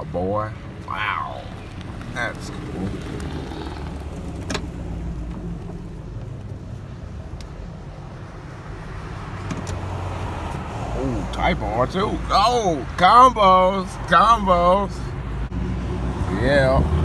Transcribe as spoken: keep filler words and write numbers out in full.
out, boy. Wow. That's cool. Oh, Type R too. Oh, combos. Combos. Yeah.